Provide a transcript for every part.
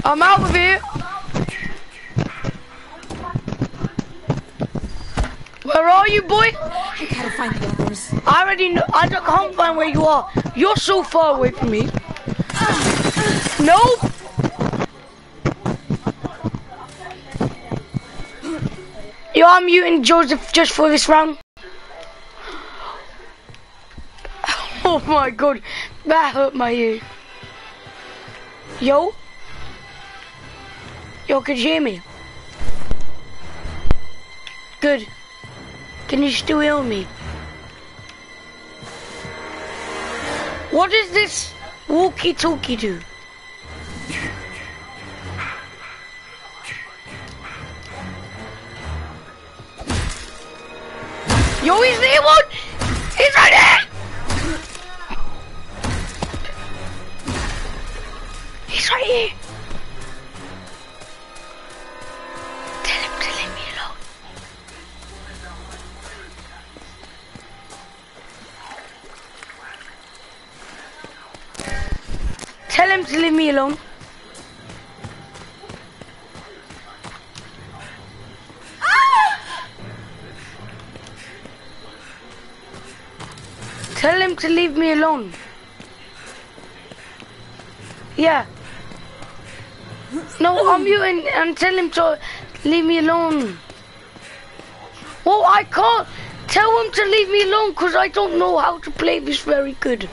I'm out of here. Where are you, boy? I gotta find the others. I already know. I can't find where you are. You're so far away from me. No. Yo, I'm muting Joseph just for this round. Oh my god, that hurt my ear. Yo? Yo, can you hear me? Good. Can you still hear me? What does this walkie-talkie do? Yo, he's there, one! He's right there! He's right here. Tell him to leave me alone. Tell him to leave me alone. Tell him to leave me alone. Yeah. No, I'm muting and tell him to leave me alone. Well, I can't tell him to leave me alone because I don't know how to play this very good.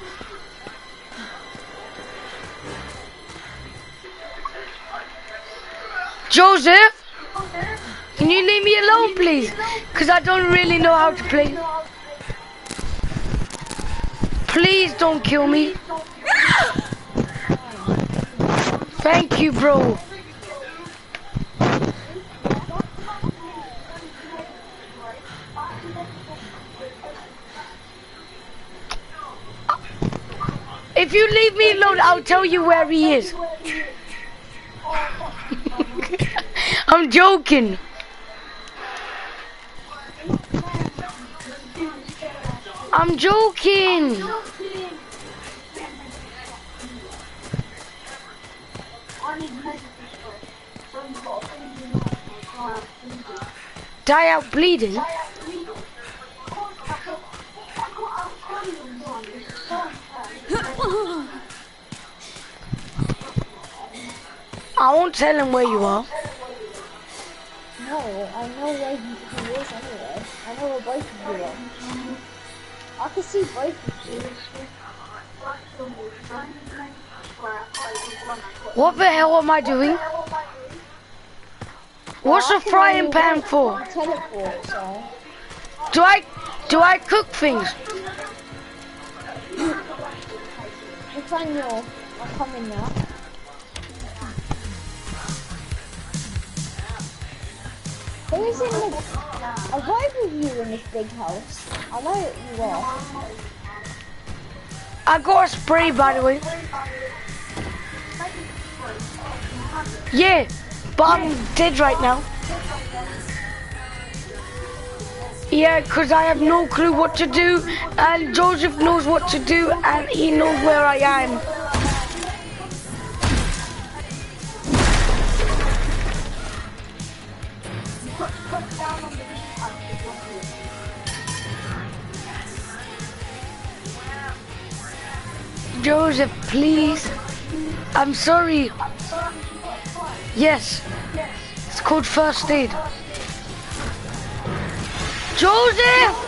Joseph, can you leave me alone, please? Because I don't really know how to play. Please don't kill me. Thank you, bro. If you leave me alone, I'll tell you where he is. I'm joking. I'm joking. Die out bleeding. I won't tell him where you are. No, I know where he is anyway. I know where both of you are. I can see both of you. What the hell am I doing? What's a frying pan for? Teleport, so. Do I cook things? It's on your. I'm coming now. Who is in the? Are both of you in this big house? I know that you are. I got a spray, by the way. Yeah, but I'm dead right now. Yeah, because I have no clue what to do, and Joseph knows what to do, and he knows where I am. Joseph, please. I'm sorry. Yes. It's called first aid. Joseph!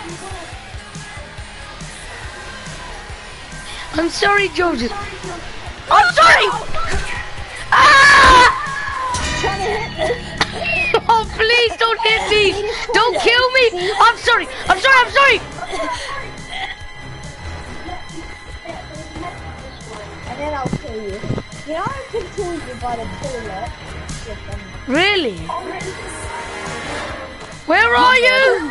I'm sorry, Joseph. I'm sorry! Ah! Oh, please don't hit me! Don't kill me! I'm sorry! I'm sorry! I'm sorry! And then I'll kill you. You know I can kill you by the toilet. Really? Where are you?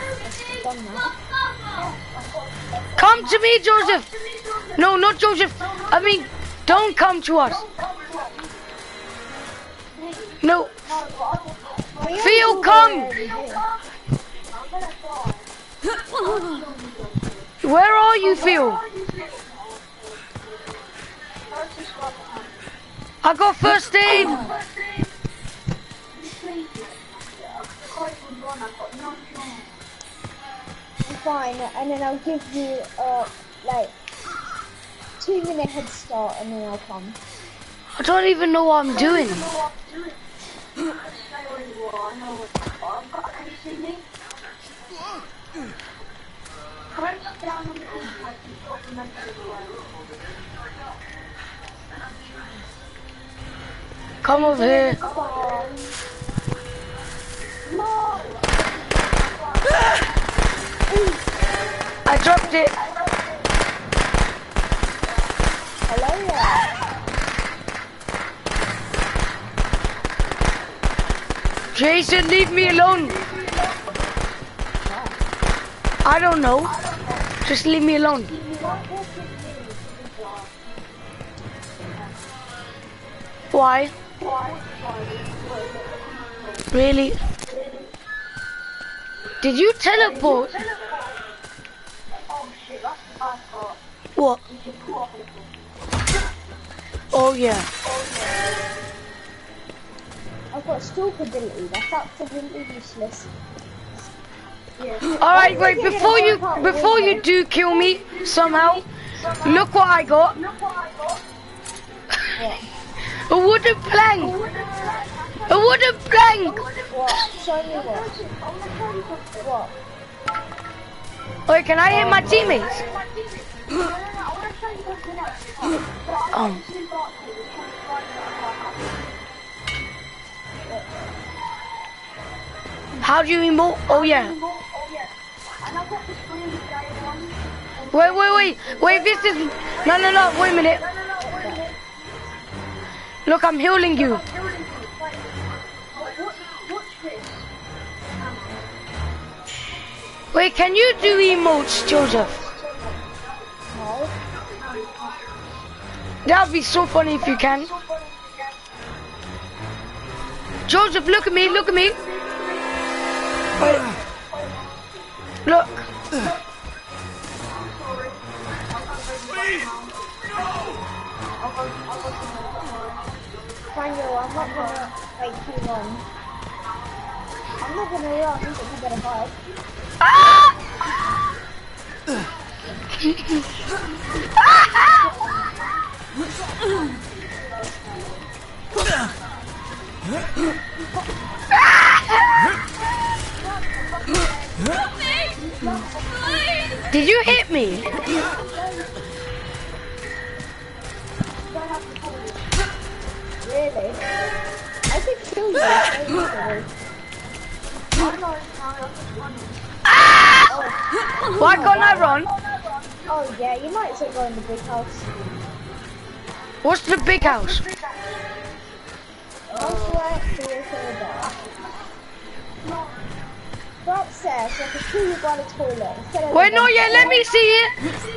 Come to me, Joseph. No, not Joseph. I mean, don't come to us. No. Theo, come. Where are you, Theo? I got first aid. Fine, and then I'll give you like 2-minute head start, and then I'll come. I don't even know what I'm doing. Come over here. I dropped it. Hello there. Jason, leave me alone. I don't know. Just leave me alone. Why? Really? Did you teleport? What? Oh yeah. I've got stalk ability. That's absolutely useless. All right, wait. Before you do kill me somehow, look what I got. A wooden plank. A wooden plank. What? Show me what? What? Wait, can I hit my teammates? Oh. How do you emote? Oh yeah. Wait, this is... No, wait a minute. Look, I'm healing you. Wait, can you do emotes, Joseph? No. That would be so funny if you can. Joseph, look at me, look at me. Wait. Look. Daniel, I'm not gonna wait too long. I'm not gonna run, but you better hide. Ah! Did you hit me? Really? I could kill you. Why can't I run? Oh yeah, you might as well go in the big house. What's the big house? Go upstairs, so I can kill you by the toilet. Wait, no, yeah, let me see it.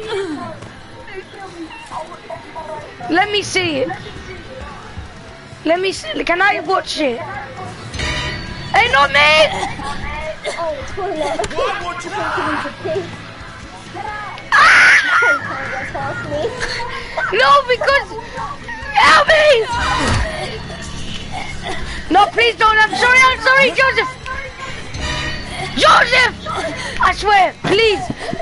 Let me see it. Let me see. Can I watch it? Hey, not me! Oh, the toilet. No, because... Help me! No, please don't. I'm sorry, Joseph. Joseph! I swear, please.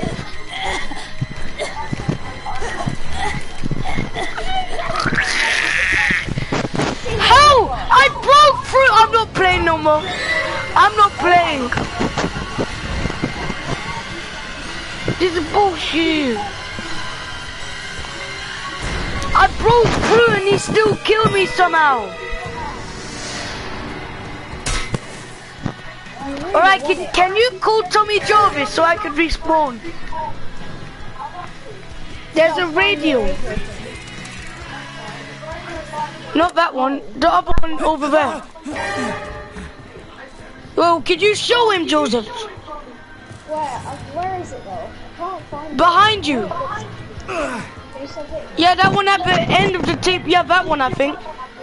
How? I broke through. I'm not playing no more. I'm not playing. This is bullshit. I broke through and he still killed me somehow. Alright, can you call Tommy Jarvis so I can respawn? There's a radio. Not that one, the other one over there. Well, could you show him, Joseph? Where is it though? I can't find it. Behind you. Yeah, that one at the end of the tape. Yeah, that one, I think.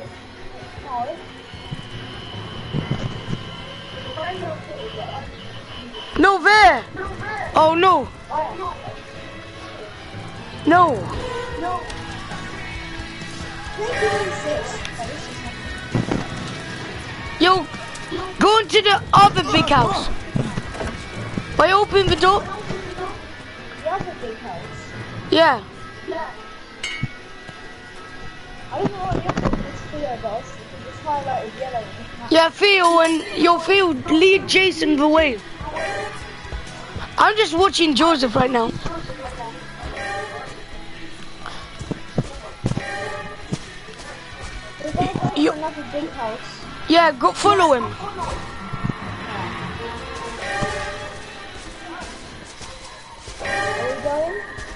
No, there. Oh, no. No. Yo, go into the other big house. By open the door. The other big house. Yeah. I don't know what the other Theo does. It's highlighted yellow. Yeah, Theo, and yo, Theo, lead Jason the way. I'm just watching Joseph right now. We're going to go to another big house. Yeah, go follow him. Are we going?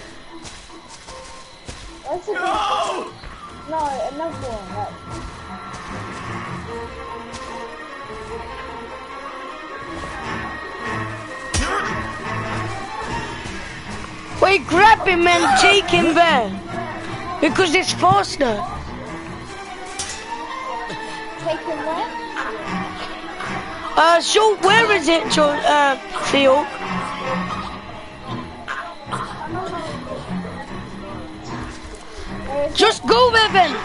What's it? No, another one. Wait, grab him and take him there. Because it's faster. Take him there? So where is it, Theo? Just go with him.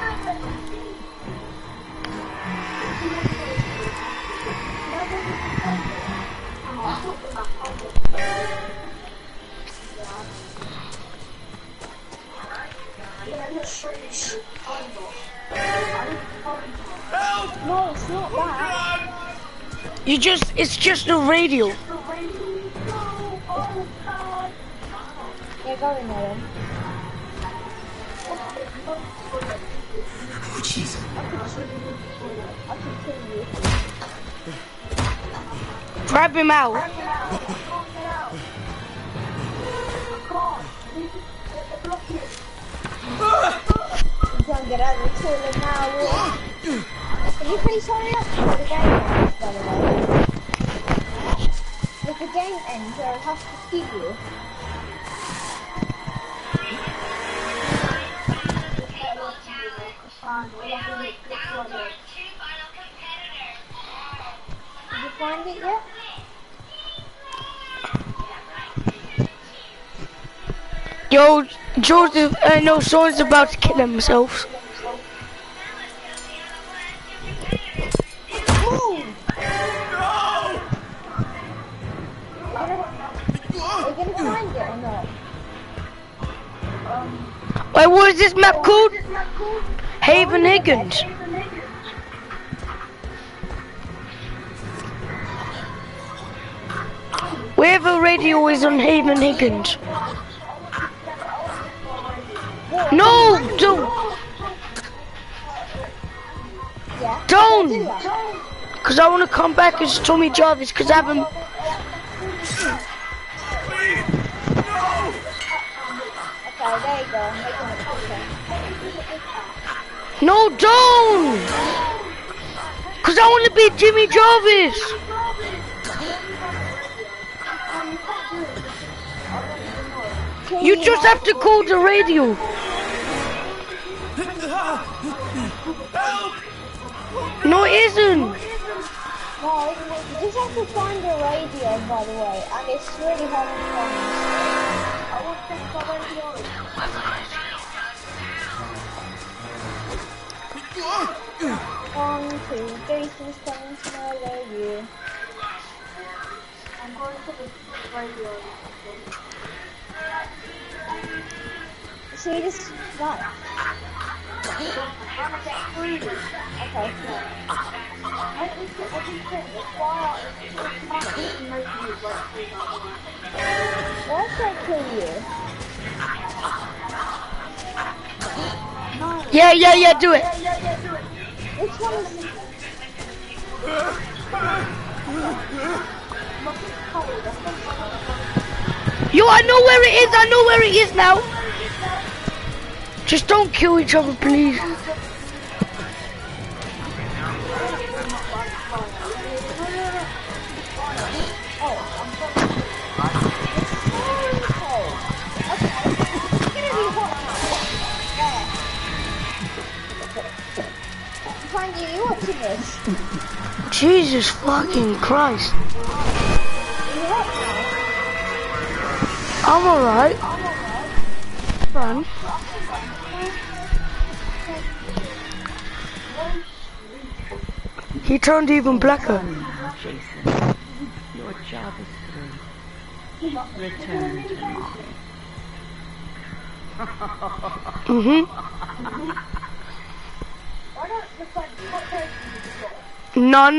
No, it's not that. It's just a radio. Yeah, go in there then. Oh, Jesus. I can kill you. Grab him out. You can't get out of the toilet now. Can you please hurry up before the game ends, by the way? If the game ends, I'll have to keep you. Did you find it yet? Yo, Joseph, no, someone's about to kill himself. Are you gonna find it or not? Wait, what is this map called? Haven Higgins. Wherever radio is on Haven Higgins. No, don't. Don't. Because I want to come back as Tommy Jarvis because I haven't. Okay, there you go. No, don't. Because I want to be Jimmy Jarvis. You just have to call the radio. No, it isn't. No, you just have to find the radio, by the way, and it's really hard to find. I want to check the radio. 1, 2, Jason's coming to murder you. I'm going to the radio. See this? Right. Okay. Why should I kill you? Yeah, do it. Which one is Yo, I know where it is. I know where it is now. Just don't kill each other, please. You watching this? Jesus fucking Christ. I'm alright. Fun. He turned even blacker. Jason, your job is through. Return to mommy. None.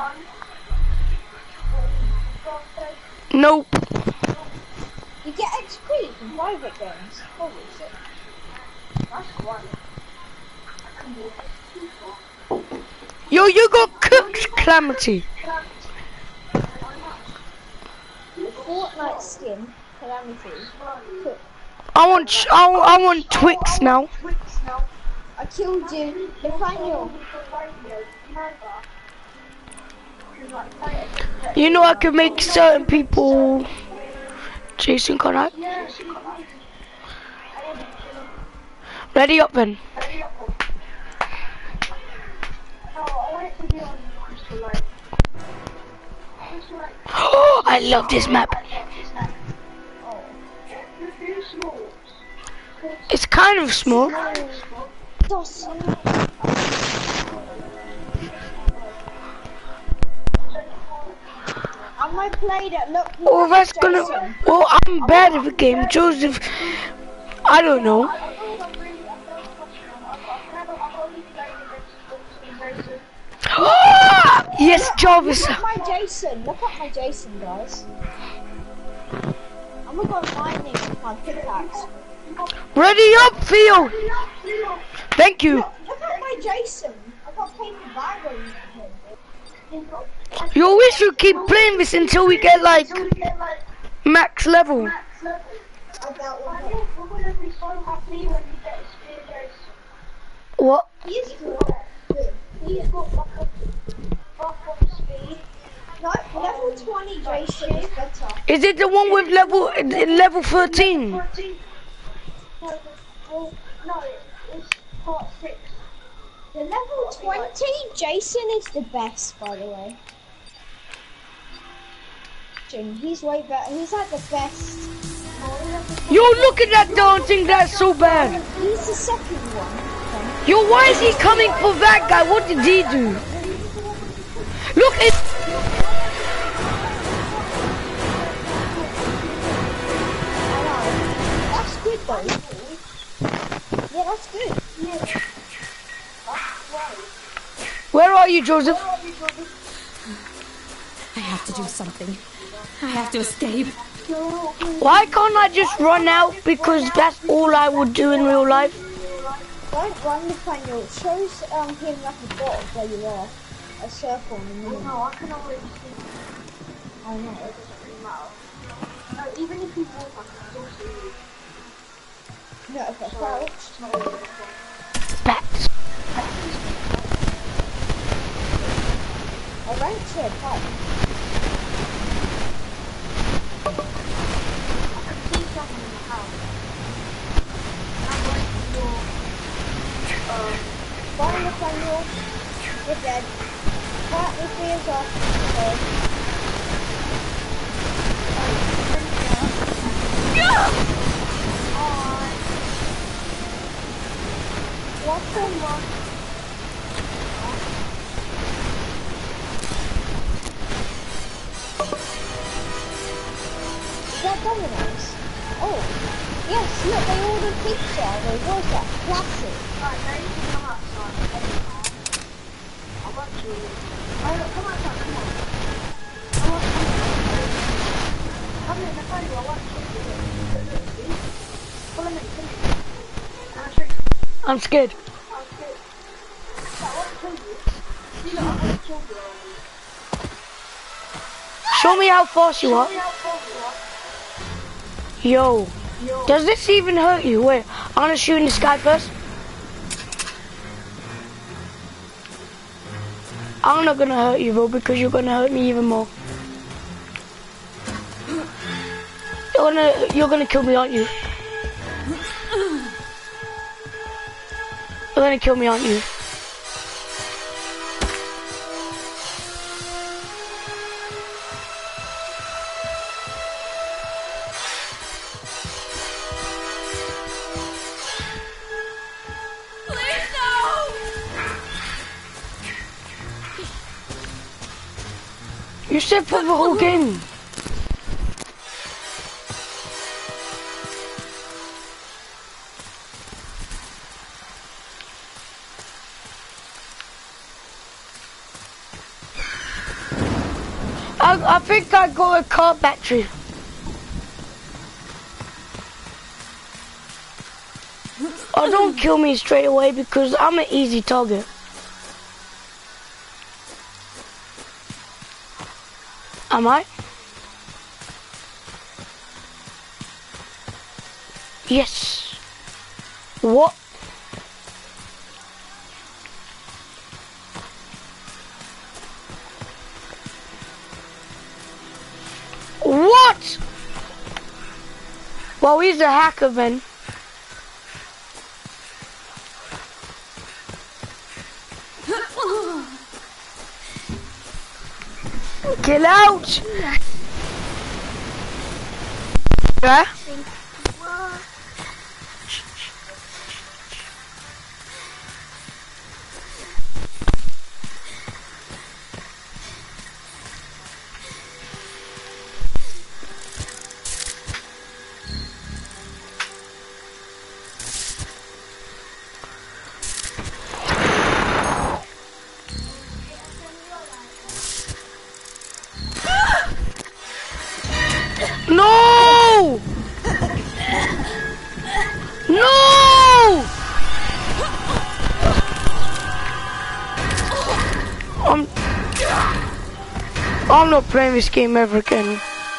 Nope. You get XP from private games. Holy shit. That's one. Yo, you got cooked, Calamity. Fortnite skin, Calamity. Cook. I want Twix now. I killed you, Nathaniel. You know I could make certain people. Jason, can I? Ready up then. Oh, I love this map. It's kind of small. I might play that. Look. Oh, that's gonna. Oh, I'm bad at the game, Joseph. I don't know. Yes, Jarvis. Look at my Jason. Look at my Jason, guys. I'm gonna go mining with my pickaxe. Ready up, Theo. Thank you. Look at my Jason. I got paper bag on him. You wish you keep playing this until we get like max level. What? He's good. He's got like a buff of speed. No, level 20 Jason is better. Is it the one with level 13? No, it's part 6. The level 20 Jason is the best, by the way. He's way better. He's like the best. Yo, look at that dancing. That's so bad. He's the second one. Yo, why is he coming for that guy? What did he do? Look at. That's good though. Yeah, that's good. Yeah. Where are you, Joseph? I have to do something. I have to escape. Why can't I just run out? Because that's all I would do in real life. Don't run, Nathaniel. It shows him like a dot of where you are. A circle in the middle. No, I can always see. I know. It doesn't really matter. No, even if you walk, I can still see you. No, if I crouch. Bats. I ran to a pipe. I can see something in the house. I'm going to your... Bye, Nathaniel. You're dead. That is the exhaust. What's the one? Is that Domino's? Oh, yes, look, they ordered pizza. They was that classic. Right, now you can come outside. I want you. Oh, look, come outside, come on. I want you. Come in, Nathaniel, I want you. Follow me, come in. I'll show you. I'm scared. I want to kill you. See, look, I want to kill you. Show me how fast you are. Yo, does this even hurt you? Wait, I'm gonna shoot in the sky first. I'm not gonna hurt you though, because you're gonna hurt me even more. You're gonna kill me, aren't you? You're gonna kill me, aren't you? You said for the whole game. I think I got a car battery. Oh, don't kill me straight away because I'm an easy target. Am I? Yes. What? What? Well, he's a hacker then. Get out! Yeah? No! No! I'm not playing this game ever again.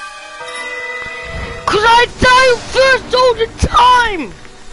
Cause I die first all the time!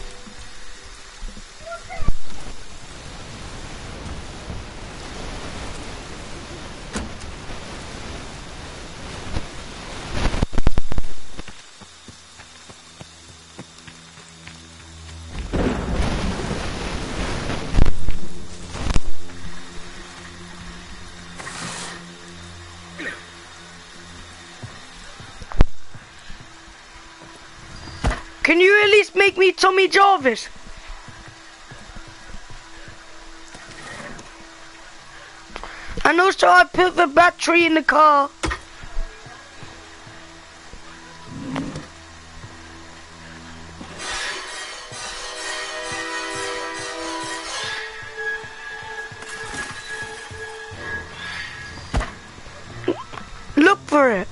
Can you at least make me Tommy Jarvis? And also I put the battery in the car. Look for it.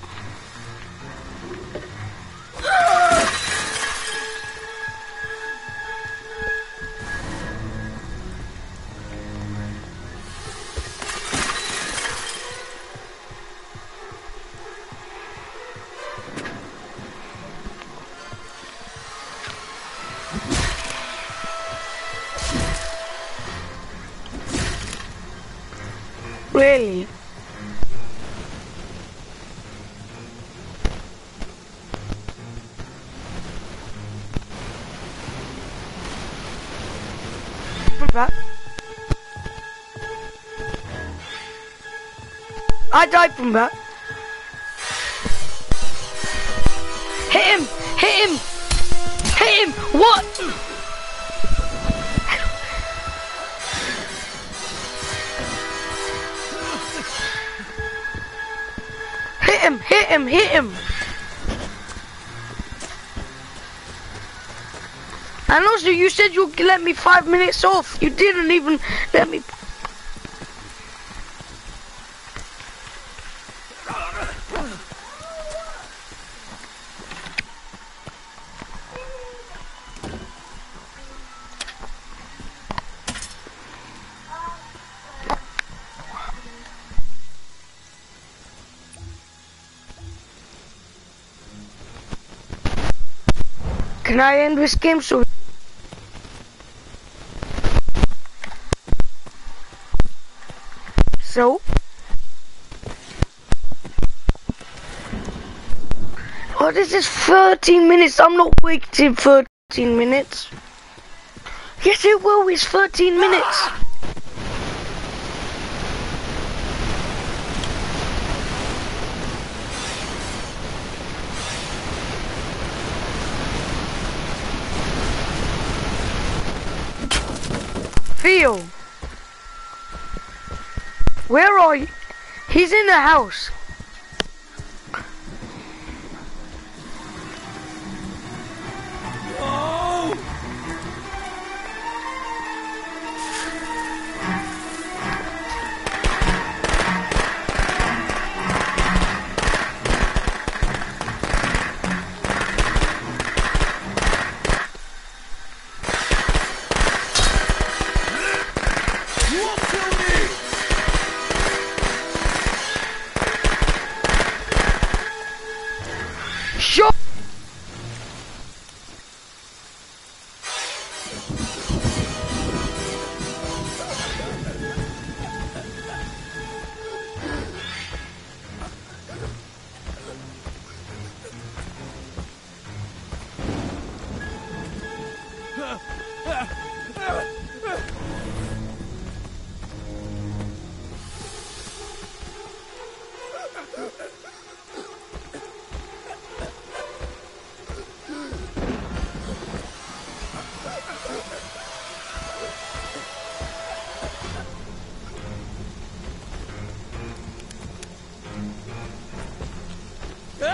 Really? That. I died from that. Hit him! Hit him! Hit him! What? Hit him! Hit him! Hit him! And also, you said you'd let me 5 minutes off. You didn't even let me. Can I end this game so? So? Oh, this is 13 minutes. I'm not waiting 13 minutes. Yes, it will. It's 13 minutes. Theo, where are you? He's in the house.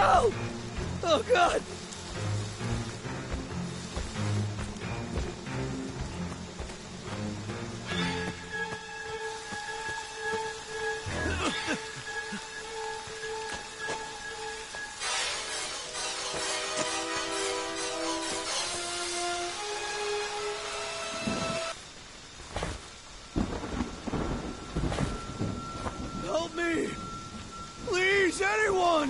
hell? Oh God! Help me! Please, anyone!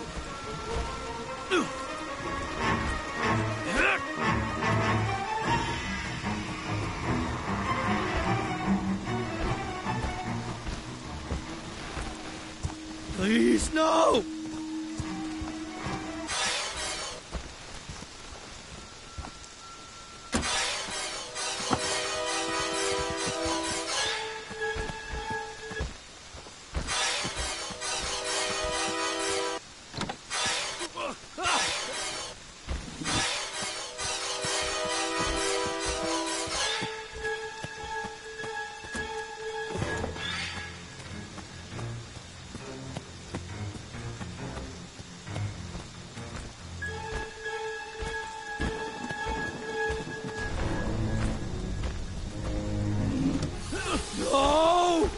Please, no! No!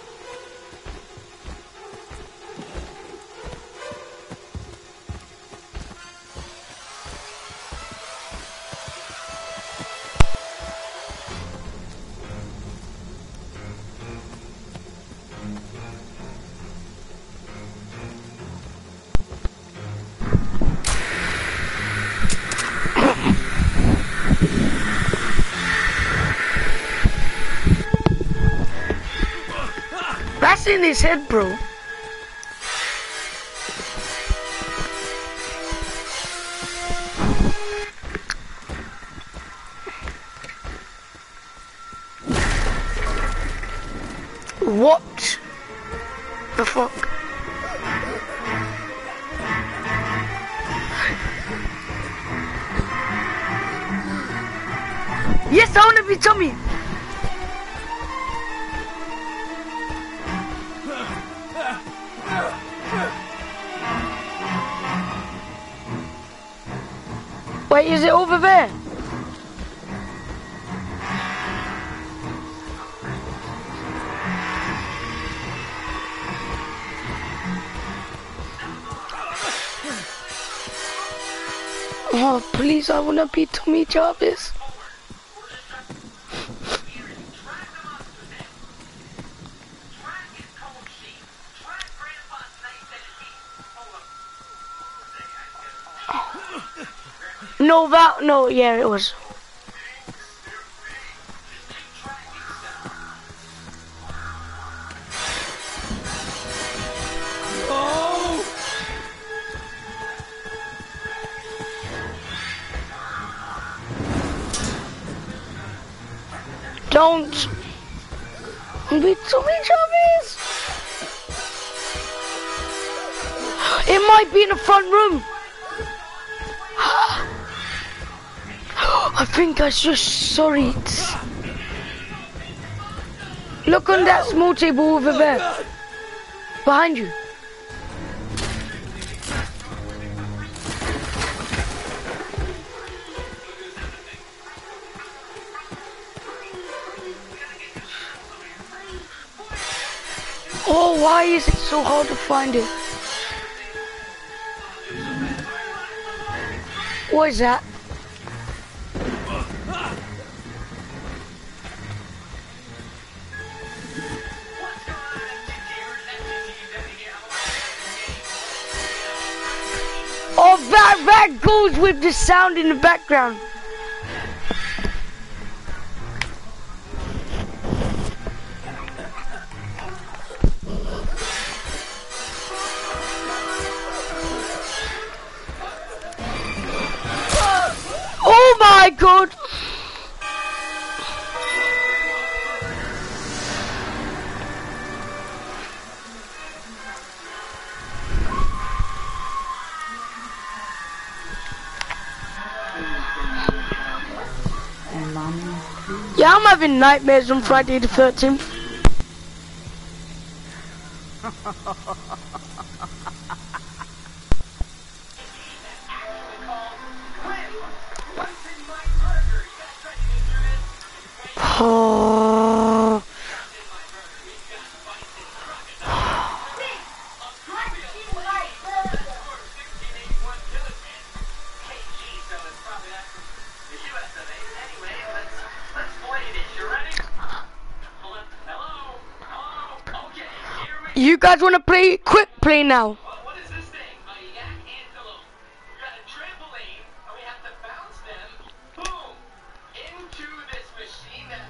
That's in his head, bro. What the fuck? Yes, I want to be Tommy. Wait, is it over there? Oh, please, I wanna be Tommy Jarvis. No, yeah, it was. Oh! Don't be Tommy Jarvis. It might be in the front room. I think I just saw it. Look on that small table over there. Behind you. Oh, why is it so hard to find it? What is that? Oh, that goes with the sound in the background. Oh my God! Yeah, I'm having nightmares on Friday the 13th. You guys want to play quick play now? What is this thing? A yak antelope. We got a trampoline, and we have to bounce them, boom, into this machine that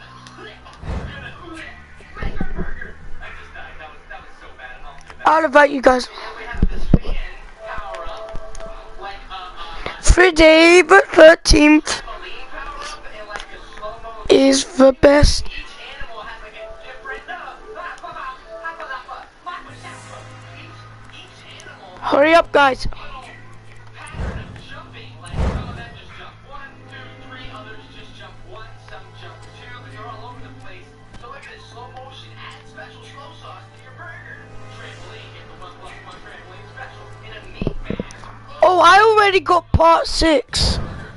make our burger. I just died. That was so bad. And all too bad. I'll invite you guys. And we have this fan power up, like Friday the 13th trampoline power up, and like a slow mo. is the best. Each animal has like a different. Each animal. Hurry up, guys. Pattern of jumping, like some of them just jump 1, 2, 3, others just jump 1, some jump 2, but they're all over the place. So look at this slow motion, add special slow sauce to your burger. Trampoline, get the 1+1 trampoline special in a meat man. Oh, I already got part 6.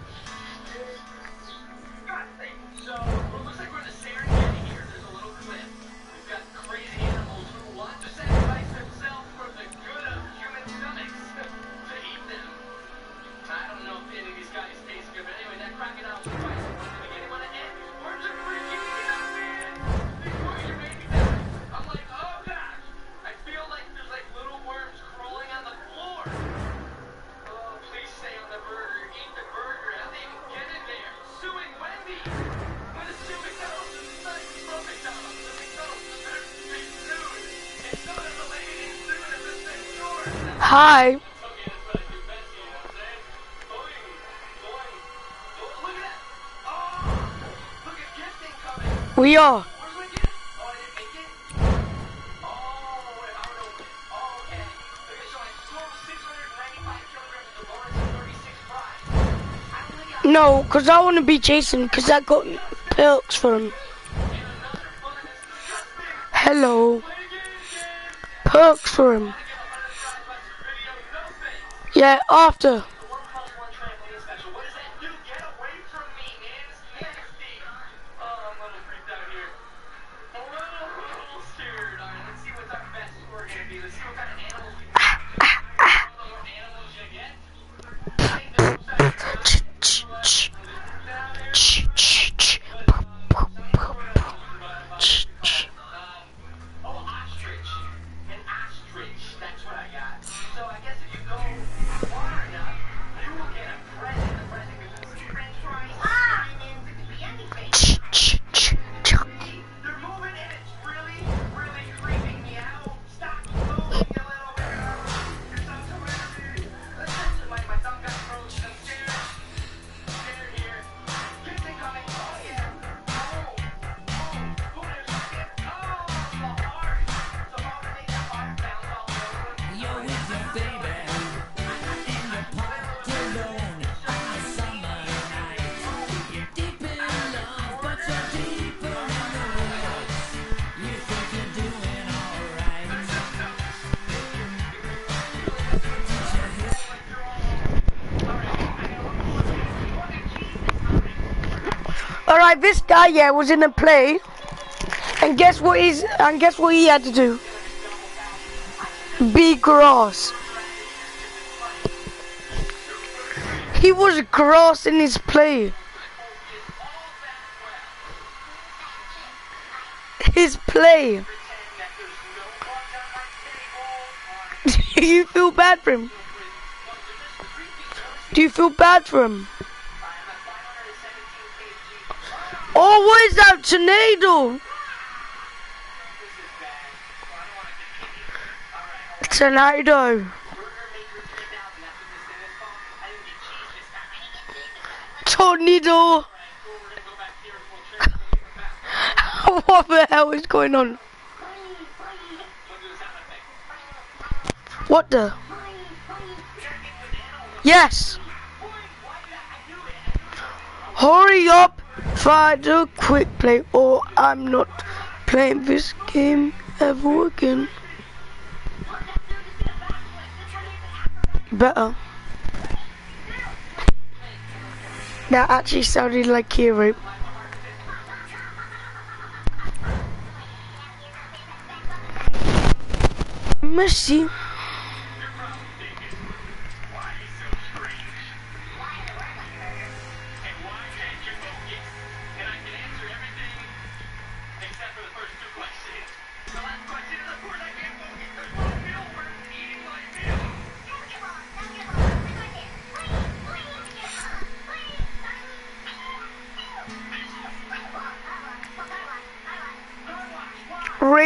So, it looks like we're in the Serengeti here. There's a little clip. We've got crazy animals who want to sacrifice themselves for the good of human stomachs to eat them. I don't know if any of these guys taste good, but anyway, that crocodile was right from the beginning. When it ends, worms are freaking me out, man. They put your baby down. I'm like, oh gosh. I feel like there's like little worms crawling on the floor. Oh, please stay on the burger. Eat the burger. How they even get in there? Suing Wendy. I'm gonna sue McDonald's. This is not even from McDonald's. The McDonald's deserves to be sued. And so does the lady being sued at the same store. Hi. Okay, that's what I do best, you know what I'm saying? Boing, boing. Oh, look at that. Oh, look at gifting coming. We are. Where's my gift? Oh, I didn't make it? Oh, wait, I don't know. Oh, okay. Okay, so I sold 695 kilograms of Lawrence and 36 fries. I only got No, because I want to be Jason, because I got perks for him. another one that's disgusting. Hello. Play again, James. Perks for him. I get 100 fries by this video. No thanks. Yeah, after. The 1+1 trampoline special. What does that do? Get away from me, man. It's nasty. Oh, I'm a little freaked out here. A little scared. All right, let's see what's our best score gonna be. Let's see what kind of animals we got. The more animals you get. I think this looks like down there. Oh, ostrich. An ostrich. That's what I got. So I guess if you go far enough, you will get a present. A present could be French fries, diamonds, it could be anything. They're moving and it's really, really creeping me out. Stop moving, you little girl. Your thumb's over there. Listen, my thumb got frozen. I'm scared. I'm scared here. Gifting coming. Oh, yeah. Oh, there's a gift. Oh, the heart. The heart to make that heart bounce all over. You're with your baby in the park alone on a summer night. You're deep in love, but you're deeper in the woods. You think you're doing alright. Alright, this guy, yeah, was in a play. And guess what he had to do? Be grass. He was grass in his play. His play. Do you feel bad for him? Do you feel bad for him? Oh, what is that? Tornado! Tornado. Tornado. What the hell is going on? What the? Yes. Hurry up, find a quick play, or I'm not playing this game ever again. Better. That actually sounded like Hero. Mercy.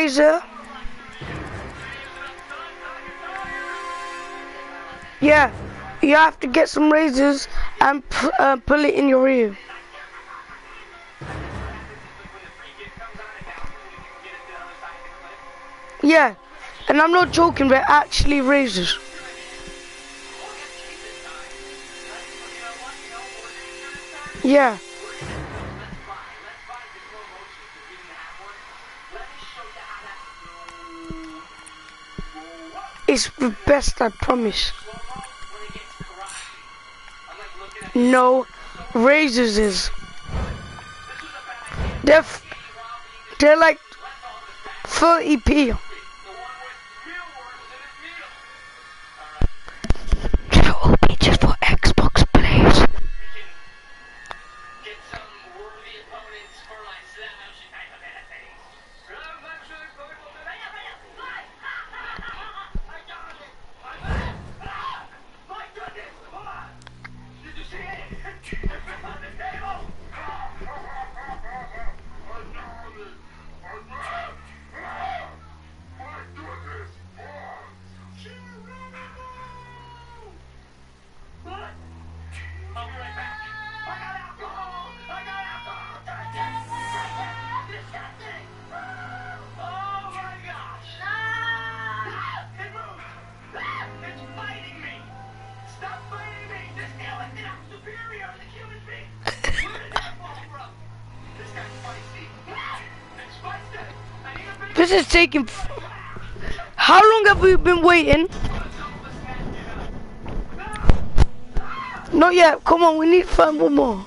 razor. Yeah, you have to get some razors and pull it in your ear. Yeah, and I'm not joking, they're actually razors. Yeah. It's the best, I promise. No, razors is. They're like 30p. That will be just for Xbox, please. This is taking. How long have we been waiting? Not yet. Come on, we need to find one more.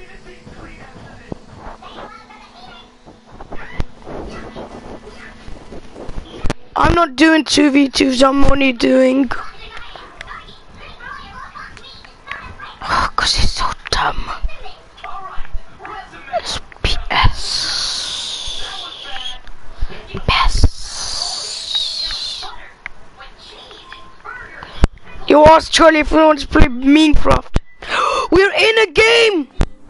I'm not doing 2v2s. I'm only doing. Oh, 'cause it's so dumb. It's PS. You asked Charlie if we want to play Minecraft. We're in a game!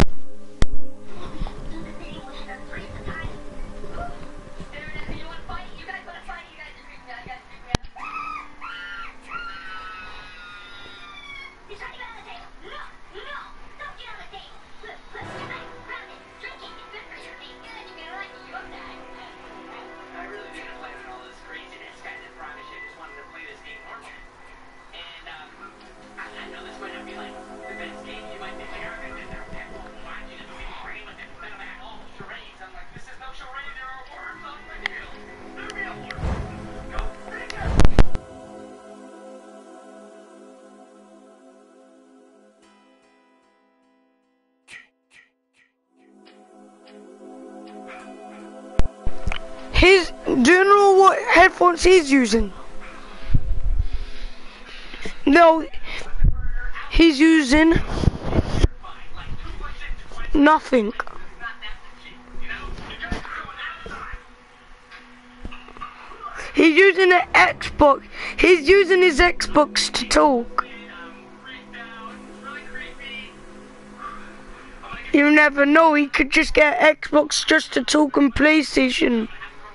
Do you know what headphones he's using? No, he's using nothing. He's using an Xbox. He's using his Xbox to talk. You never know, he could just get Xbox just to talk on PlayStation.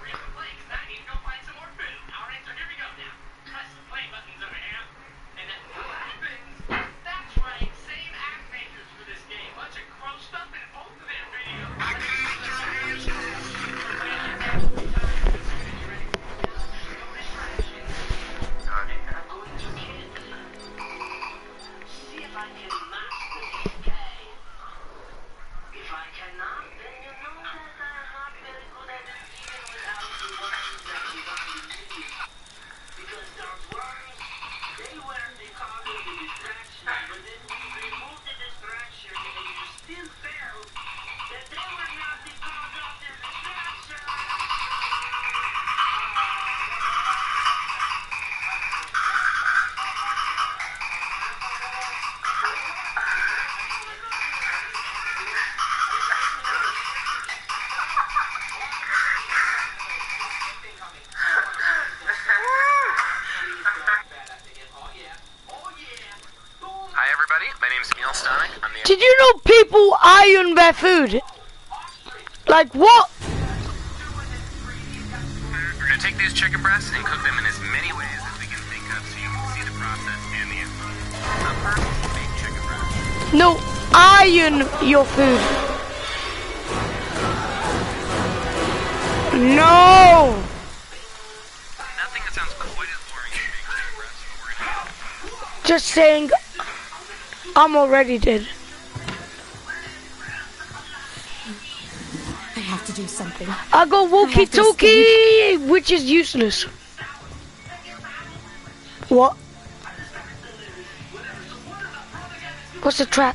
Did you know people iron their food? Like what? gonna take these chicken breasts and cook them in as many ways as we can think of so you can see the process and the info. First, make chicken breasts. No, iron your food. No! Nothing that sounds quite as boring as baked chicken breasts, but we're gonna Just saying, I'm already dead. I have to do something. I got walkie-talkie, which is useless. What? What's the trap?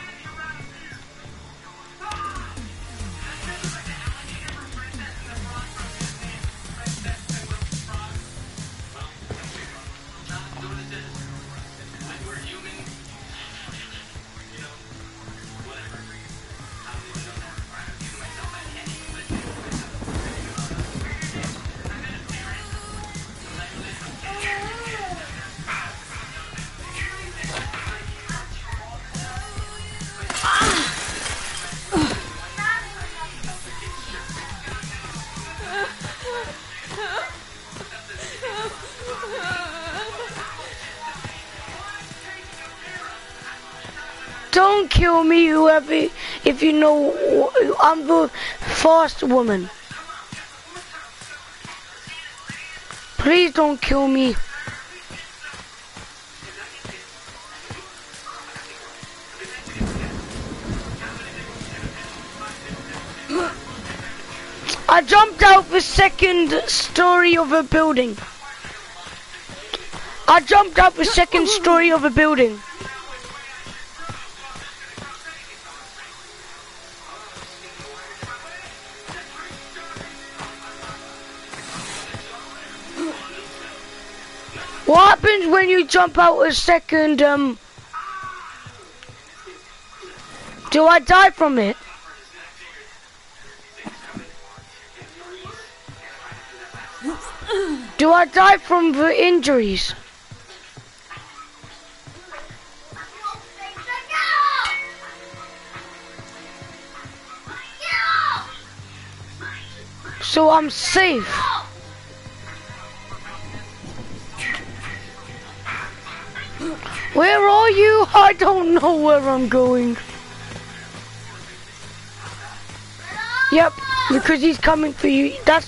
Don't kill me, whoever, if you know, I'm the fast woman. Please don't kill me. I jumped out the second story of a building. I jumped out the second story of a building. What happens when you jump out a second, do I die from it? Do I die from the injuries? So I'm safe. Where are you? I don't know where I'm going. Yep, because he's coming for you. That's...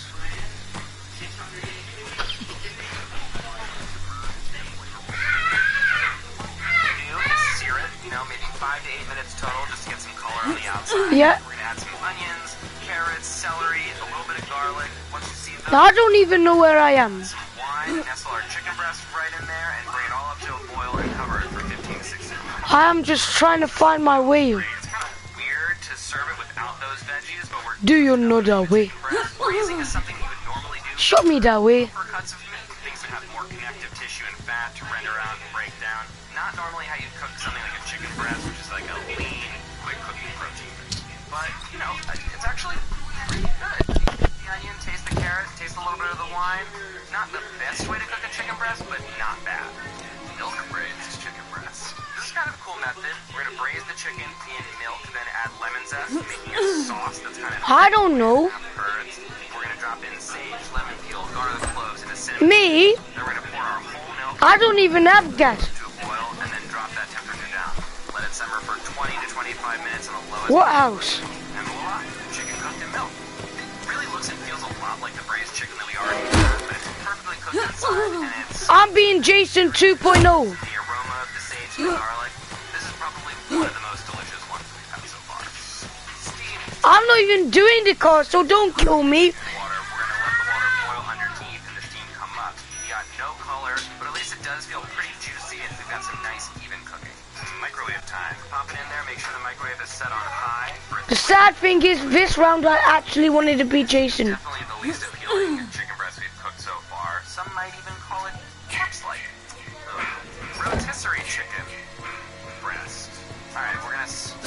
sear it, you know, maybe 5 to 8 minutes total, just to get some color on the outside. Yeah. We're gonna add some onions, carrots, celery, a little bit of garlic. Once you see those, I don't even know where I am. some wine, nestle our chicken breast right in there, and bring it all up to a boil and cover it for 15 to 16 minutes. I am just trying to find my way. It's kind of weird to serve it without those veggies, but we're Do you know that way? braising is something you would normally do Show me that way. for cuts of meat, things that have more connective tissue and fat to render out and break down. Not normally how you'd cook something like a chicken breast, which is like a lean, quick cooking protein. But, you know, it's actually pretty good. The onion, taste the carrot, taste a little bit of the wine. Not the best way to cook a chicken breast, but not bad. Milk braised chicken breast. This is kind of a cool method. We're gonna braise the chicken in milk, then add lemon zest, making a sauce that's kind of I don't know. herbs. We're gonna drop in sage, lemon peel, garlic cloves, and a cinnamon. Me? Then we're gonna pour our whole milk I don't even have gas. to a boil and then drop that temperature down. Let it simmer for 20 to 25 minutes on the lowest. What else? And voila, chicken cooked in milk. Really looks and feels a lot like the braised chicken that we already had, but it's perfectly cooked inside, and it's I'm being Jason 2.0. the aroma of the sage and the garlic. This is probably one of the most delicious ones we've had so far. Steamed I'm not even doing the car, so don't kill me. water. We're gonna let the water boil underneath and the steam come up. You got no color, but at least it does feel pretty juicy, and we've got some nice even cooking. Microwave time. Pop it in there. Make sure the microwave is set on high. For The sad thing is, this round I actually wanted to be Jason. definitely the least appealing chicken breast we've cooked so far. Some might even call it corpse-like. Rotisserie chicken breast. All right, we're gonna.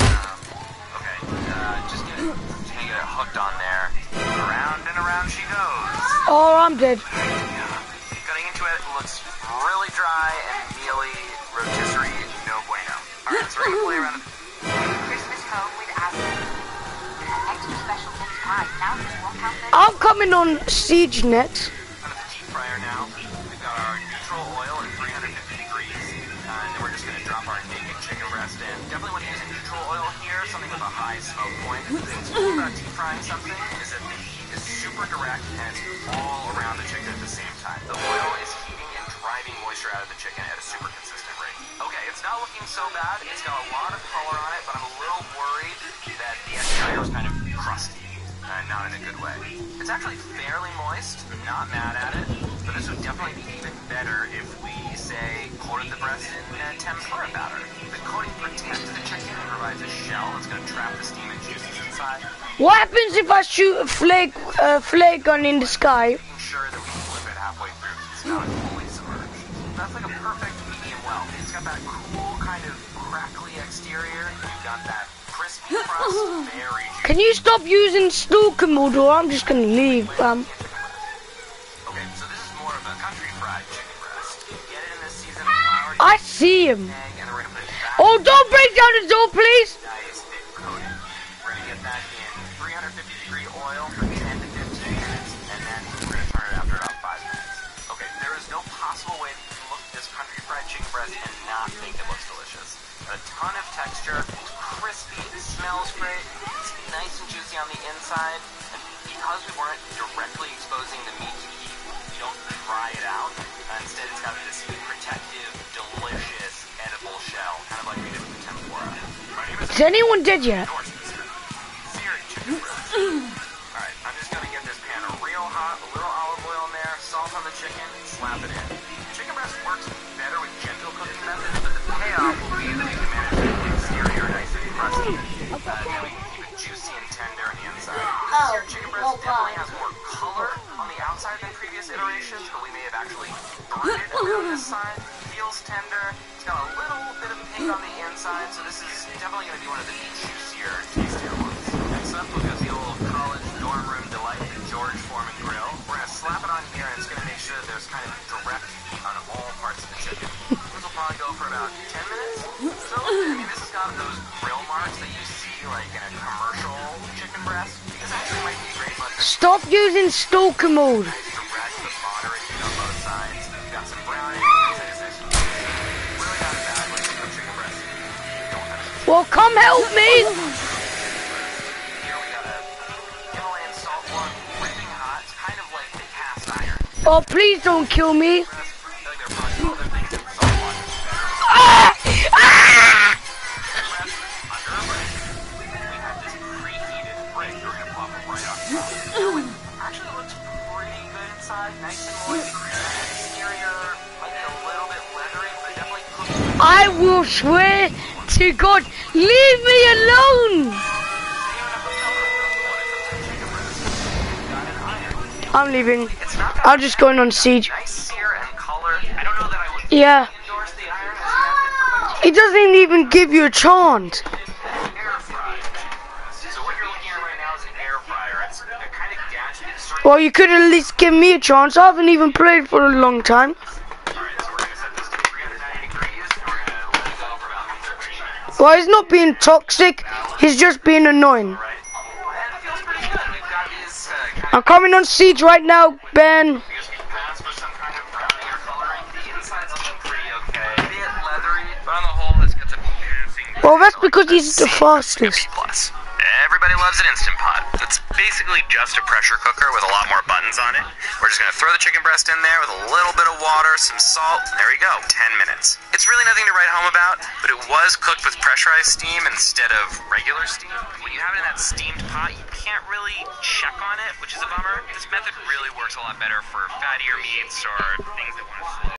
Just gonna get it hooked on there. Around and around she goes. Oh, I'm dead. Cutting into it looks really dry and mealy. Rotisserie, no bueno. All right, so we're gonna play around. Christmas home with Aspen. Extra special mince pie. Now just walk out there. I'm coming on Siege next. now. We've got our neutral oil at 350 degrees. And then we're just going to drop our naked chicken breast in. Definitely want to use a neutral oil here, something with a high smoke point. The thing about deep frying something is that the heat is super direct and it's all around the chicken at the same time. The oil is heating and driving moisture out of the chicken at a super consistent rate. Okay, it's not looking so bad. It's got a lot of color on it, but I'm a little worried that the exterior is kind of crusty. Not in a good way. It's actually fairly moist, not mad at it, but this would definitely be even better if we, say, coated the breast in tempura batter. The coating protects the chicken and provides a shell that's going to trap the steam and juices inside. What happens if I shoot a flare gun in the sky? Making sure that we flip it halfway through so it's not fully submerged. That's like a perfect medium well. It's got that cool kind of crackly exterior. You've got that crispy crust, very juicy. Can you stop using stalker mode or I'm just gonna leave? Okay, so this is more of a country fried chicken breast. Get it in this seasoned flour. I see him. And then we're gonna put it back. Oh, don't break down the door, please. Nice thick coating. We're gonna get that in 350-degree oil for 10 to 15 minutes, and then we're gonna turn it after about 5 minutes. Okay, there is no possible way that you can look at this country fried chicken breast and not think it looks delicious. A ton of texture, it's crispy, it smells great, it's nice and juicy on the inside, and because we weren't directly exposing the meat to heat, you don't dry it out. Instead, it's got this protective, delicious, edible shell, kind of like we did with the tempura. My name Is anyone dead yet? Seared chicken breast. Alright, I'm just gonna get this pan real hot, a little olive oil in there, salt on the chicken, slap it in. Chicken breast works better with gentle cooking methods, but the payoff will be that we can manage the exterior nice and crusty. Then we can keep it juicy and tender on the inside. The seared chicken breast definitely has more color on the outside than previous iterations, but we may have actually burned it a bit on this side. Feels tender. It's got a little bit of pink on the inside, so this is definitely going to be one of the juicier, tastier ones. Next up, we've got the old college dorm room delight, the George Foreman grill. We're going to slap it on here, and it's going to make sure that there's kind of direct heat on all parts of the chicken. This will probably go for about 10 minutes. So, I mean, this has got those grill marks that you see, like, in a commercial chicken breast. This actually might be great, but Stop using stalker mode. direct, the moderate heat on both sides. We've got some browning. It's really not bad when you cook chicken breast. You don't have to. Well, come help me. Here we got a Himalayan salt one, whipping hot. It's kind of like the cast iron. Oh, please don't kill me. I feel like there are probably other things in salt one better. Ah! Ah! Under a brick. We have this preheated brick. We're gonna plop it right on top. Actually looks pretty good inside. Nice and moist. Exterior might be a little bit leathery, but definitely cooked. I will swear to God, leave me alone. I'm leaving. I'm just going on siege. Nice sear and color. I don't know that I would Yeah. endorse the iron as a method for cooking. It doesn't even give you a chance. Air fry. So what you're looking at right now is an air fryer. It's a kind of gadget. It's sort of Well, you could at least give me a chance. I haven't even played for a long time. Alright, so we're gonna set this to 390 degrees and we're gonna let it go for about 30 minutes. Well, he's not being toxic. He's just being annoying. Right. And it feels pretty good. We've got these kind I'm coming on siege right now, Ben. because we passed for some kind of browning or coloring. The inside's looking pretty okay. A bit leathery, but on the whole, this gets a passing. Well, that's because he's the fastest. Plus. Everybody loves an Instant Pot. It's basically just a pressure cooker with a lot more buttons on it. We're just gonna throw the chicken breast in there with a little bit of water, some salt, and there we go, 10 minutes. It's really nothing to write home about, but it was cooked with pressurized steam instead of regular steam. When you have it in that steamed pot, you can't really check on it, which is a bummer. This method really works a lot better for fattier meats or things that want to slow